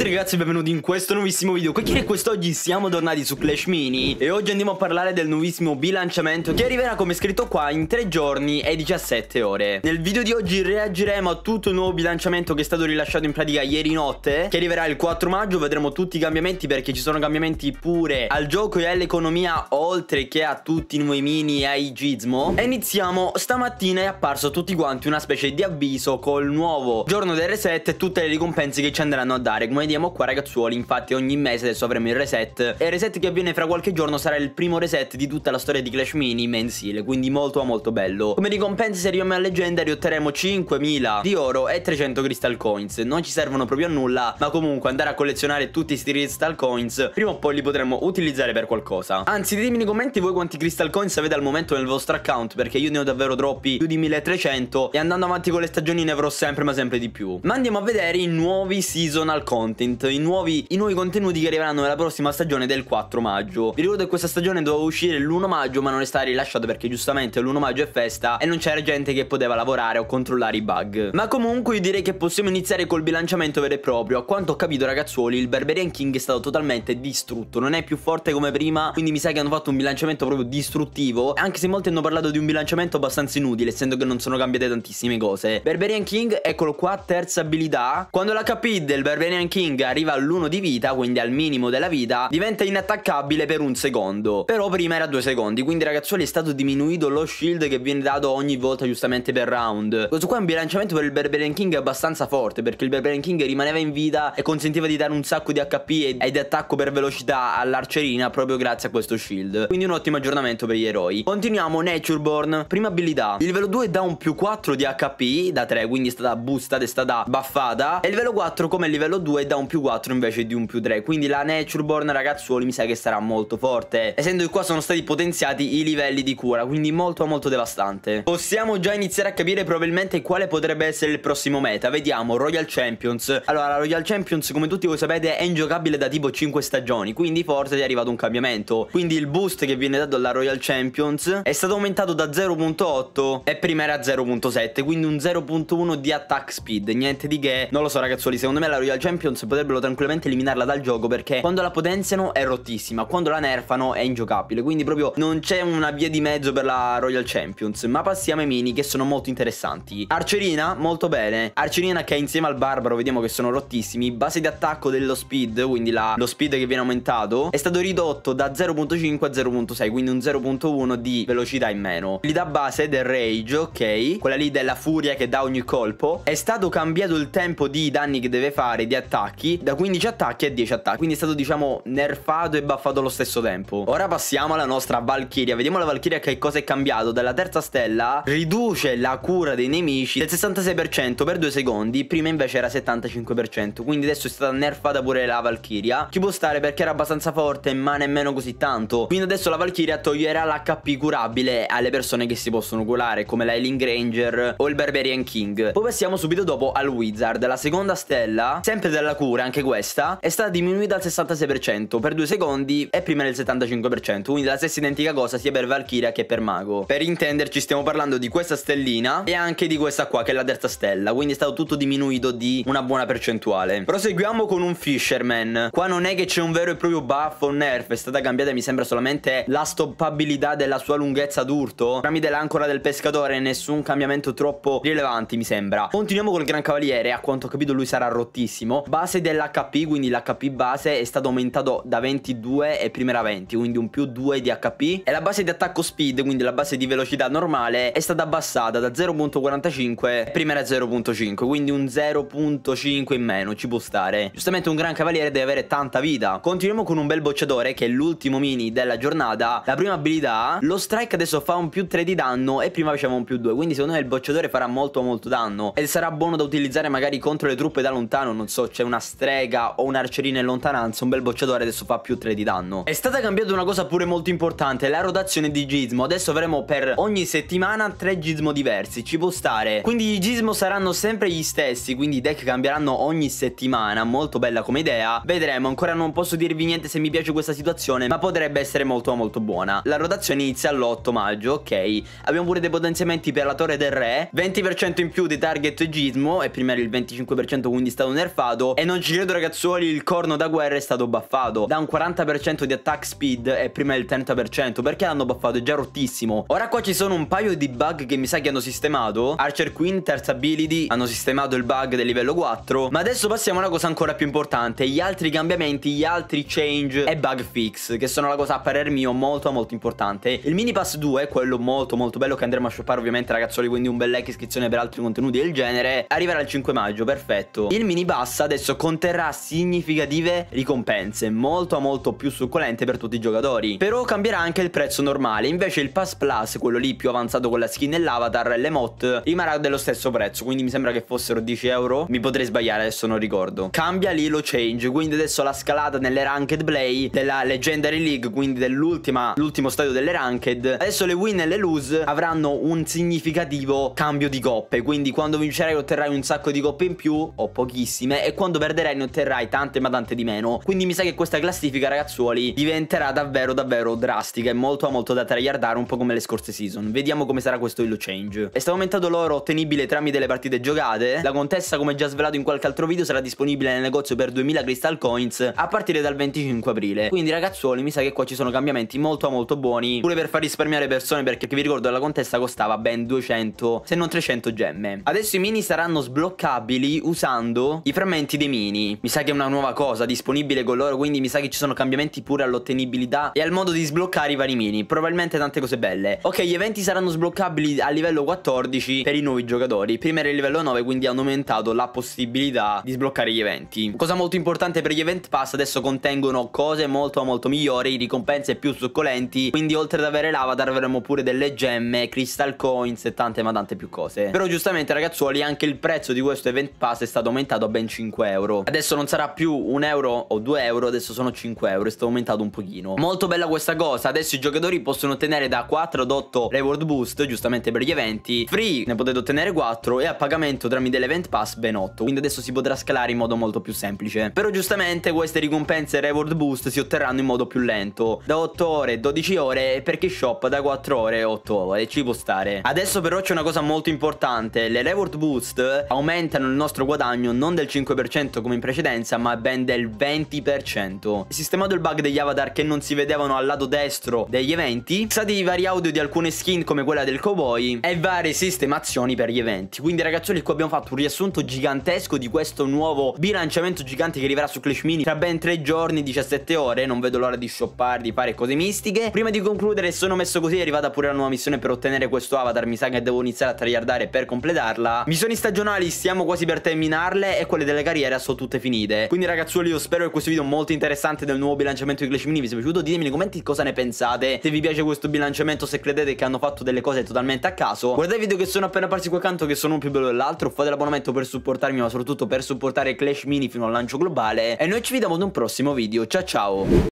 tutti ragazzi, benvenuti in questo nuovissimo video. Quest'oggi siamo tornati su Clash Mini e oggi andiamo a parlare del nuovissimo bilanciamento che arriverà come scritto qua in 3 giorni e 17 ore. Nel video di oggi reagiremo a tutto il nuovo bilanciamento che è stato rilasciato in pratica ieri notte, che arriverà il 4 maggio. Vedremo tutti i cambiamenti, perché ci sono cambiamenti pure al gioco e all'economia, oltre che a tutti i nuovi mini e ai gizmo. E iniziamo. Stamattina è apparso a tutti quanti una specie di avviso col nuovo giorno del reset e tutte le ricompense che ci andranno a dare. Come vediamo qua ragazzuoli, infatti ogni mese adesso avremo il reset, e il reset che avviene fra qualche giorno sarà il primo reset di tutta la storia di Clash Mini mensile, quindi molto bello. Come ricompense, se arriviamo a Legendary otterremo 5000 di oro e 300 Crystal Coins. Non ci servono proprio a nulla, ma comunque andare a collezionare tutti questi Crystal Coins prima o poi li potremo utilizzare per qualcosa. Anzi, ditemi nei commenti voi quanti Crystal Coins avete al momento nel vostro account, perché io ne ho davvero troppi, più di 1300, e andando avanti con le stagioni ne avrò sempre ma sempre di più. Ma andiamo a vedere i nuovi seasonal content, i nuovi contenuti che arriveranno nella prossima stagione del 4 maggio. Vi ricordo che questa stagione doveva uscire l'1 maggio, ma non è stata rilasciata perché giustamente l'1 maggio è festa e non c'era gente che poteva lavorare o controllare i bug. Ma comunque io direi che possiamo iniziare col bilanciamento vero e proprio. A quanto ho capito ragazzuoli, il Barbarian King è stato totalmente distrutto, non è più forte come prima, quindi mi sa che hanno fatto un bilanciamento proprio distruttivo, anche se molti hanno parlato di un bilanciamento abbastanza inutile, essendo che non sono cambiate tantissime cose. Barbarian King, eccolo qua, terza abilità. Quando l'HP del Barbarian King arriva all'1 di vita, quindi al minimo della vita, diventa inattaccabile per un secondo. Però prima era 2 secondi, quindi ragazzuoli è stato diminuito lo shield che viene dato ogni volta giustamente per round. Questo qua è un bilanciamento per il Barbarian King abbastanza forte, perché il Barbarian King rimaneva in vita e consentiva di dare un sacco di HP e di attacco per velocità all'arcerina proprio grazie a questo shield. Quindi un ottimo aggiornamento per gli eroi. Continuiamo. Natureborn, prima abilità. Il livello 2 dà un più 4 di HP da 3, quindi è stata boostata, è stata buffata. E il livello 4 come il livello 2 dà un più 4 invece di un più 3, quindi la Natureborn ragazzuoli mi sa che sarà molto forte, essendo che qua sono stati potenziati i livelli di cura, quindi molto devastante. Possiamo già iniziare a capire probabilmente quale potrebbe essere il prossimo meta. Vediamo Royal Champions. Allora, la Royal Champions, come tutti voi sapete, è ingiocabile da tipo 5 stagioni, quindi forse è arrivato un cambiamento. Quindi il boost che viene dato alla Royal Champions è stato aumentato da 0.8 e prima era 0.7, quindi un 0.1 di attack speed, niente di che. Non lo so ragazzuoli, secondo me la Royal Champions potrebbero tranquillamente eliminarla dal gioco, perché quando la potenziano è rottissima, quando la nerfano è ingiocabile, quindi proprio non c'è una via di mezzo per la Royal Champions. Ma passiamo ai mini, che sono molto interessanti. Arcerina, molto bene. Arcerina che insieme al barbaro vediamo che sono rottissimi. Base di attacco dello speed, quindi lo speed che viene aumentato è stato ridotto da 0.5 a 0.6, quindi un 0.1 di velocità in meno. Abilità base del rage, ok, quella lì della furia che dà ogni colpo. È stato cambiato il tempo di danni che deve fare, di attacchi, da 15 attacchi a 10 attacchi, quindi è stato diciamo nerfato e buffato allo stesso tempo. Ora passiamo alla nostra Valkyria. Vediamo la Valkyria che cosa è cambiato. Dalla terza stella riduce la cura dei nemici del 66% per 2 secondi, prima invece era 75%, quindi adesso è stata nerfata pure la Valkyria. Ci può stare perché era abbastanza forte, ma nemmeno così tanto, quindi adesso la Valkyria toglierà l'HP curabile alle persone che si possono curare, come la Healing Ranger o il Barbarian King. Poi passiamo subito dopo al Wizard. La seconda stella, sempre della cura, anche questa è stata diminuita al 66% per 2 secondi e prima del 75%, quindi la stessa identica cosa sia per Valkyria che per Mago. Per intenderci stiamo parlando di questa stellina e anche di questa qua che è la terza stella, quindi è stato tutto diminuito di una buona percentuale. Proseguiamo con un Fisherman. Qua non è che c'è un vero e proprio buff o nerf, è stata cambiata mi sembra solamente la stoppabilità della sua lunghezza d'urto tramite l'ancora del pescatore, nessun cambiamento troppo rilevante mi sembra. Continuiamo con il Gran Cavaliere. A quanto ho capito lui sarà rottissimo. Base dell'HP, quindi l'HP base è stato aumentato da 22 e prima era 20, quindi un più 2 di HP. E la base di attacco speed, quindi la base di velocità normale, è stata abbassata da 0.45 e prima era 0.5, quindi un 0.5 in meno, ci può stare. Giustamente un Gran Cavaliere deve avere tanta vita. Continuiamo con un bel bocciatore che è l'ultimo mini della giornata. La prima abilità, lo strike adesso fa un più 3 di danno e prima faceva un più 2, quindi secondo me il bocciatore farà molto danno e sarà buono da utilizzare magari contro le truppe da lontano. Non so, c'è una strega o un'arcerina in lontananza, un bel bocciatore adesso fa più 3 di danno. È stata cambiata una cosa pure molto importante, la rotazione di gizmo. Adesso avremo per ogni settimana 3 gizmo diversi, ci può stare. Quindi i gizmo saranno sempre gli stessi, quindi i deck cambieranno ogni settimana. Molto bella come idea, vedremo. Ancora non posso dirvi niente se mi piace questa situazione, ma potrebbe essere molto buona. La rotazione inizia all'8 maggio, ok. Abbiamo pure dei potenziamenti per la Torre del Re, 20% in più di target gizmo e prima era il 25%, quindi è stato nerfato, e non ci credo ragazzuoli, il corno da guerra è stato buffato da un 40% di attack speed e prima il 30%. Perché l'hanno buffato? È già rottissimo. Ora qua ci sono un paio di bug che mi sa che hanno sistemato. Archer Queen, terza ability, hanno sistemato il bug del livello 4. Ma adesso passiamo a una cosa ancora più importante: gli altri cambiamenti, gli altri change e bug fix, che sono la cosa a parer mio molto importante. Il mini pass 2, quello molto bello, che andremo a shoppare ovviamente ragazzuoli, quindi un bel like, iscrizione per altri contenuti del genere, arriverà il 5 maggio, perfetto. Il mini pass adesso conterrà significative ricompense, molto più succulente per tutti i giocatori. Però cambierà anche il prezzo normale. Invece il pass plus, quello lì più avanzato con la skin e l'avatar e l'emote, rimarrà dello stesso prezzo, quindi mi sembra che fossero 10 euro. Mi potrei sbagliare, adesso non ricordo. Cambia l'elo change, quindi adesso la scalata nelle ranked play della Legendary League, quindi l'ultimo stadio delle ranked, adesso le win e le lose avranno un significativo cambio di coppe. Quindi quando vincerai otterrai un sacco di coppe in più o pochissime, e quando perderai ne otterrai tante ma tante di meno. Quindi mi sa che questa classifica ragazzuoli diventerà davvero drastica e molto da tryhardare, un po' come le scorse season. Vediamo come sarà questo elo change. È stato aumentato l'oro ottenibile tramite le partite giocate. La contessa, come già svelato in qualche altro video, sarà disponibile nel negozio per 2000 crystal coins a partire dal 25 aprile. Quindi ragazzuoli mi sa che qua ci sono cambiamenti molto buoni, pure per far risparmiare persone, perché vi ricordo la contessa costava ben 200 se non 300 gemme. Adesso i mini saranno sbloccabili usando i frammenti dei mini. Mi sa che è una nuova cosa disponibile con loro, quindi mi sa che ci sono cambiamenti pure all'ottenibilità e al modo di sbloccare i vari mini. Probabilmente tante cose belle. Ok, gli eventi saranno sbloccabili a livello 14 per i nuovi giocatori. Prima era il livello 9, quindi hanno aumentato la possibilità di sbloccare gli eventi. Cosa molto importante per gli event pass: adesso contengono cose molto migliori, ricompense più succulenti. Quindi oltre ad avere l'avatar avremo pure delle gemme, crystal coins e tante ma tante più cose. Però giustamente ragazzuoli anche il prezzo di questo event pass è stato aumentato a ben 5 euro. Adesso non sarà più 1 euro o 2 euro, adesso sono 5 euro, è stato aumentato un pochino. Molto bella questa cosa. Adesso i giocatori possono ottenere da 4 ad 8 reward boost, giustamente per gli eventi. Free ne potete ottenere 4 e a pagamento tramite l'event pass ben 8. Quindi adesso si potrà scalare in modo molto più semplice. Però giustamente queste ricompense e reward boost si otterranno in modo più lento, da 8 ore 12 ore, e per chi shop da 4 ore 8 ore, ci può stare. Adesso però c'è una cosa molto importante: le reward boost aumentano il nostro guadagno non del 5% come in precedenza, ma ben del 20%. Sistemato il bug degli avatar che non si vedevano al lato destro degli eventi, stati i vari audio di alcune skin come quella del cowboy e varie sistemazioni per gli eventi. Quindi ragazzuoli, qui abbiamo fatto un riassunto gigantesco di questo nuovo bilanciamento gigante che arriverà su Clash Mini tra ben 3 giorni 17 ore. Non vedo l'ora di shoppare, di fare cose mistiche. Prima di concludere, sono messo così, è arrivata pure la nuova missione per ottenere questo avatar. Mi sa che devo iniziare a tryhardare per completarla. Missioni stagionali stiamo quasi per terminarle e quelle delle carriere sono tutte finite. Quindi ragazzuoli, io spero che questo video molto interessante del nuovo bilanciamento di Clash Mini vi sia piaciuto. Ditemi nei commenti cosa ne pensate, se vi piace questo bilanciamento, se credete che hanno fatto delle cose totalmente a caso. Guardate i video che sono appena apparsi qua accanto, che sono uno più bello dell'altro. Fate l'abbonamento per supportarmi, ma soprattutto per supportare Clash Mini fino al lancio globale. E noi ci vediamo ad un prossimo video. Ciao ciao.